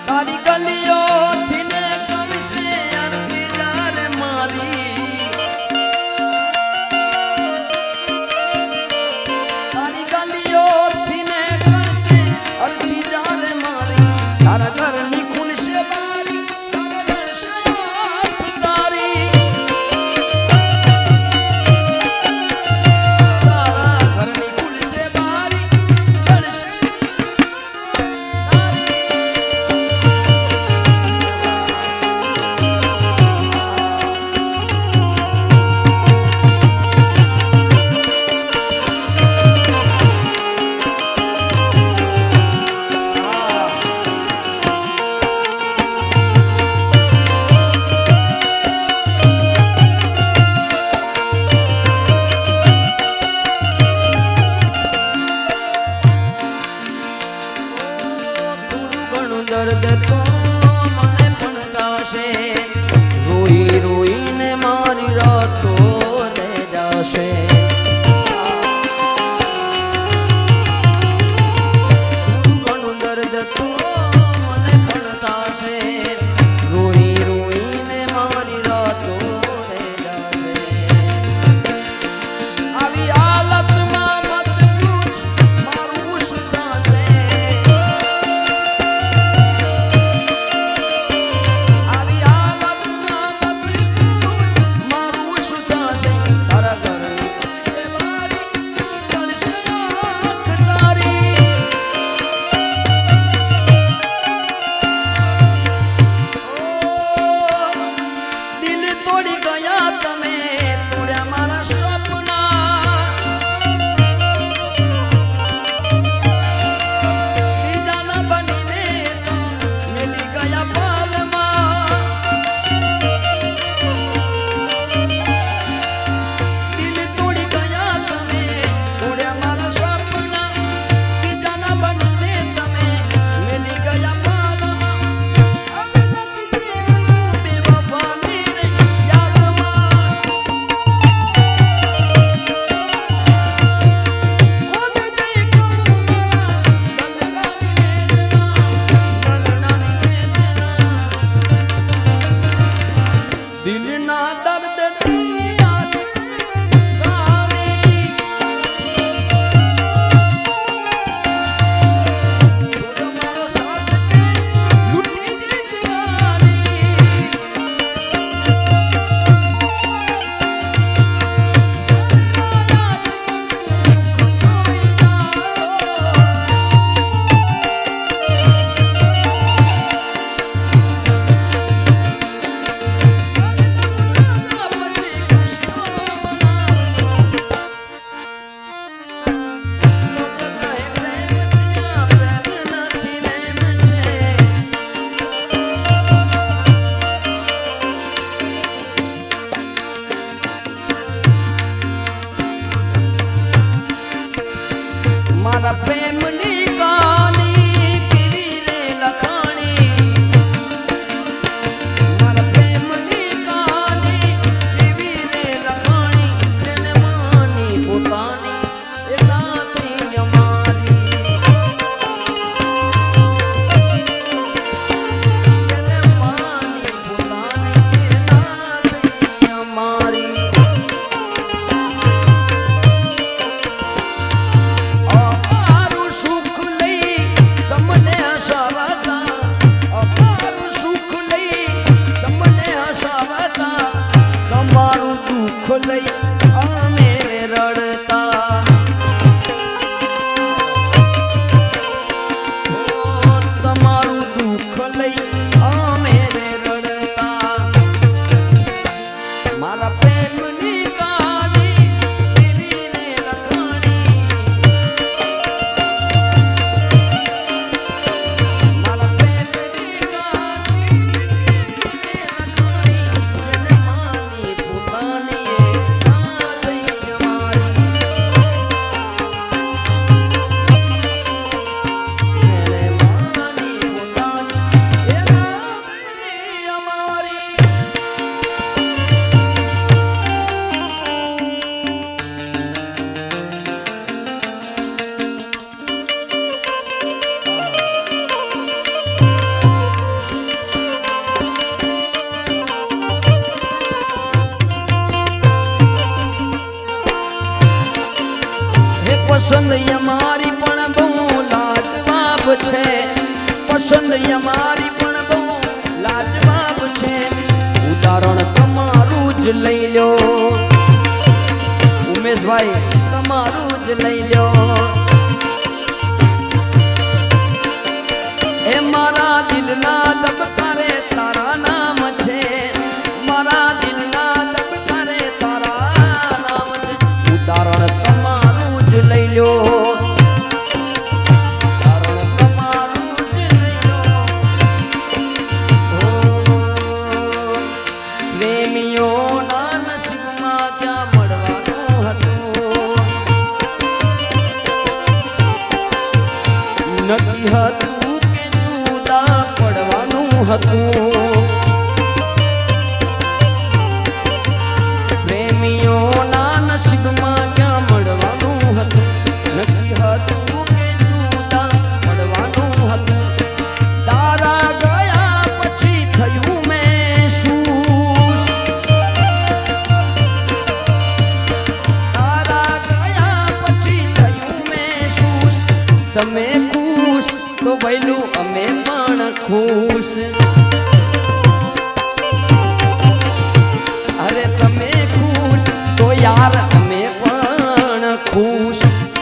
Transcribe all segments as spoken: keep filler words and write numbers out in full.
તારી ગલીઓથી ને કરશે અરતી જારે મારી તારી ગલીઓથી ને કરશે અરતી જારે મારી તારા ઘરની ખુલશે બારી તારા ઘરશે તારી તારા ઘરની ખુલશે બારી ઘરશે દર્દ તો મને પણ થશે રોઈ રોઈને મારી રાતો રે જશે ઘણું દર્દ તો મને પણ થશે રોઈ રોઈને મારી રાતો રે જશે આવી હાલતમાં મત પૂછ મારું શું થશે મારા પ્રેમની કહાની કેવી રે લખાણી મારા પ્રેમની કહાની કેવી રે લખાણી જેને માની પોતાની એ સાથી અમારી જેને માની પોતાની એ સાથી અમારી લઈ અમે રડતા તમારું દુઃખ લઈ અમે રડતા મારા પ્રેમની કહાની કેવી રે લખાણી મારા પ્રેમની કહાની કેવી રે લખાણી જેને માની પોતાની અમારી પણ બહુ લાજવાબ છે, પસંદ અમારી પણ બહુ લાજવાબ છે. ઉદાહરણ તમારું જ લઈ લો ઉમેશભાઈ, તમારું જ લઈ લો. એ મારા દિલના ધબકારે તારા નામ છે, મારા દિલના ધબકારે તારા નામ છે. ઉદાહરણ તમારું જ લઈ લો, ઉદાહરણ તમારું જ લઈ લો. પ્રેમીઓના નસીબમાં ક્યાં મળવાનું હતું, નક્કી હતું કે જુદા પડવાનું હતું. પ્રેમીઓના નસીબમાં ક્યાં મળવાનું હતું, નક્કી હતું કે જુદા પડવાનું હતું. તારા ગયા પછી થયું મેં શું, તારા ગયા પછી થયું મેં શું. તમે ખુશ તો ભઈલું અમે પણ ખુશ. અરે તમે ખુશ તો યાર અમે પણ ખુશ.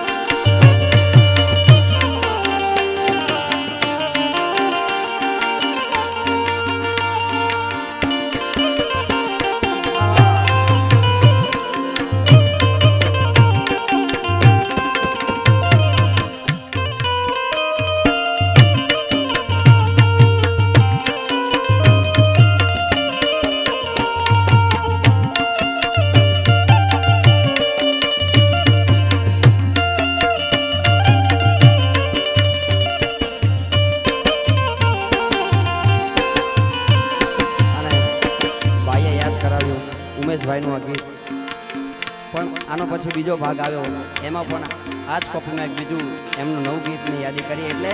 ઉમેશભાઈનું આ ગીત પણ આનો પછી બીજો ભાગ આવ્યો, એમાં પણ આ જ કોપીમાં એક બીજું એમનું નવું ગીતની યાદી કરી. એટલે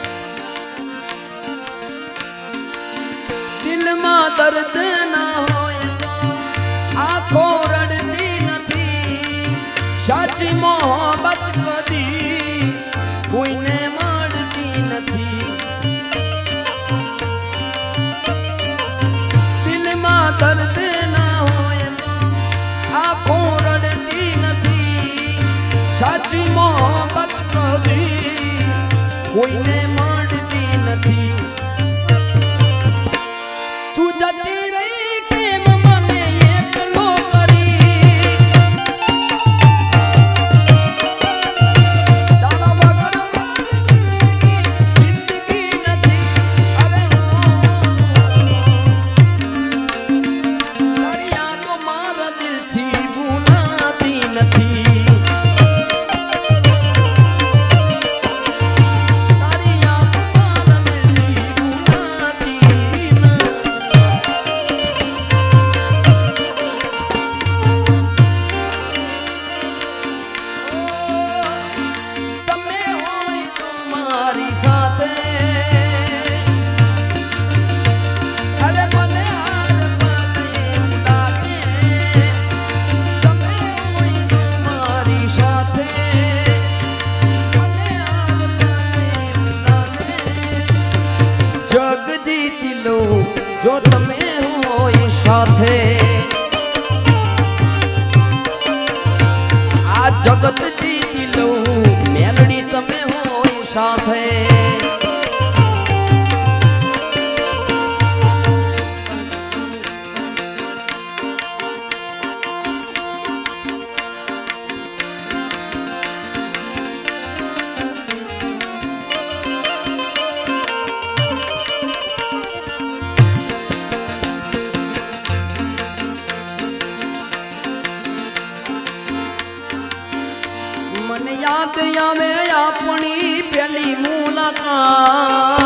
દિલમાં દર્દ ના હોય આંખો રડતી નથી, સાચી મોહબ્બત કદી કોઈને મળતી નથી. દિલમાં દર્દ ના હોય આંખો રડતી નથી, સાચી મોહબ્બત કદી કોઈને મળતી નથી. તું જતી રહી કેમ મને એકલો કરી, તારા વગર મારી જિંદગી નથી. અરે તારી યાદો મારા દિલથી ભૂલાતી નથી. તારી યાદો મારા દિલથી ભૂલાતી નથી. તમે હોય તો મારી સાથે, અરે મને હાર પાલે એમ લાગે. તમે હોય તો મારી સાથે, મને હાર પાલે એમ લાગે. જગ જીતી લો જો તમે હોય સાથે, આ જગત જીતી લઉં મેલડી તમે હોય સાથે. મને યાદ આવે આપણી પેલી મુલાકાત,